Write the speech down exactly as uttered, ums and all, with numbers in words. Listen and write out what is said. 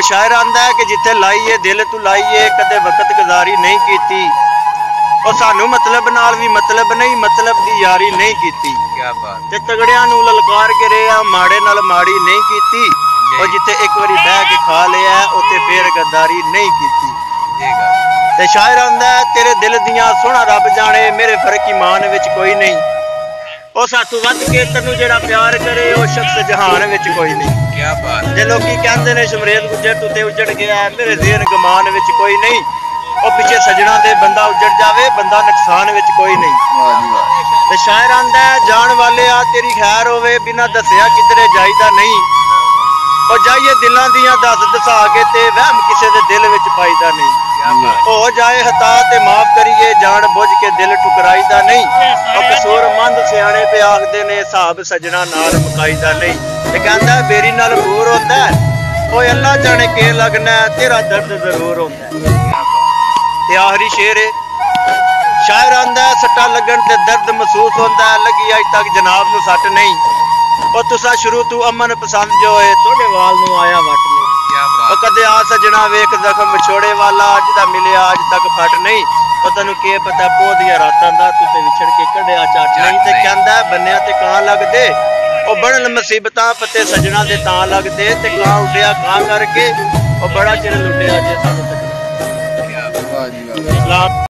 और शायर आंदा है कि जिथे लाइए दिल तू लाइए कदे वक्त गुजारी नहीं कीती और सानू मतलब नाल भी मतलब नहीं मतलब दी यारी नहीं कीती। क्या बात ते तगड़ियां नू ललकार के रहे माड़े नाल माड़ी नहीं कीती और जिथे एक बारी बह के खा लिया उत्थे फिर गद्दारी नहीं कीती। ते शायर आंदा है तेरे दिल दियां सोहना रब जाने मेरे फर्क ईमान विच कोई नहीं ओ साथू वध के तैनू जेड़ा प्यार करे ओ शख्स जहान विच कोई नहीं। क्या बात जे लोकी कहंदे ने शमरेद गुज्जर तू ते उजड़ गया मेरे ज़हन गमान विच कोई नहीं ओ पिछे सजना दे बंदा उजड़ जावे बंदा नुकसान विच कोई नहीं। ते शायर आंदा है जान वाले आ तेरी खैर होवे बिना दसिया किधरे जाईदा नहीं ओ जाइए दिलां दियां दस दसा के ते वहम किसे दे दिल विच पाईदा नहीं। हो जाए हता ते माफ करिए जान बुझ के दिल ठुकराईदा नहीं और कसूर मंद सियाणे पे आखदे ने हिसाब सजना नाल मुकाईदा नहीं। ते कहंदा बेरी नाल बूर होंदा ओए अल्लाह जाने के लगना तेरा दर्द जरूर होंदा। ते आखिरी शेर है शायर आंदा सट्टा लगन ते दर्द महसूस होंदा लगी अज तक जनाब नू सट नहीं और तुसा शुरू तू अमन पसंद जो है तोड़े वाल नू आया वट नहीं। कदे आ सजना वेख जख्म विछोड़े वाला अज दा मिलिया अज तक फट नहीं और तैनू के पता पोह दियां रातां दा तू ते विछड़ के कढ़िया झट नहीं। ते कहंदा बन्निया ते कां लगदे ओ बनन मुसीबतां पते सजना दे तां लगदे ते कां उड्डिया कां करके ओ बड़ा चिर लुटिया जे सानू तक। वाह जी वाह।